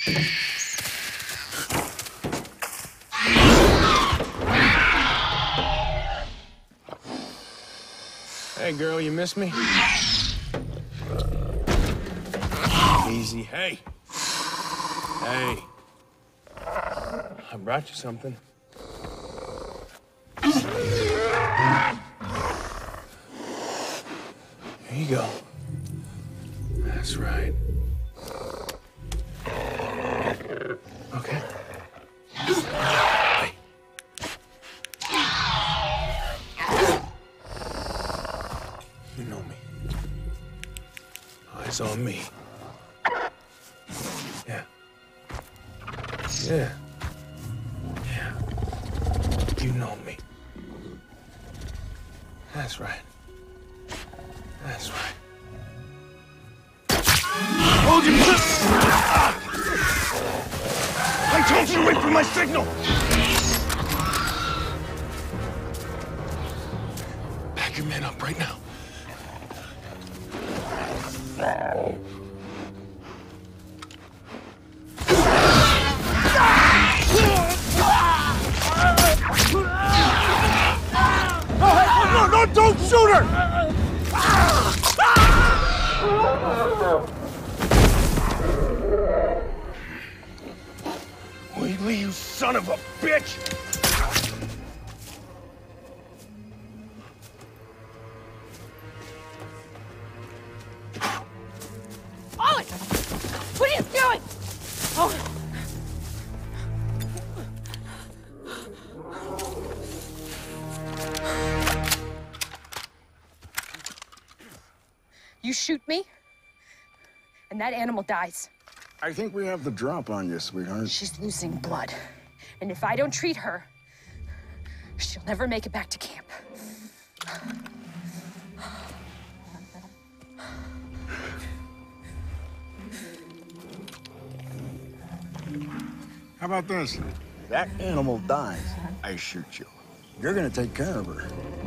Hey, girl, you miss me? Easy. Hey. Hey. I brought you something. Here you go. That's right. Okay. Hey. You know me. Eyes on me. Yeah. Yeah. Yeah. You know me. That's right. That's right. Hold your piss! I told you to wait for my signal! Pack your men up right now. No, don't shoot her! Wheatley, you son of a bitch! Ollie! What are you doing? Oh. You shoot me, and that animal dies. I think we have the drop on you, sweetheart. She's losing blood. And if I don't treat her, she'll never make it back to camp. How about this? That animal dies, I shoot you. You're gonna take care of her.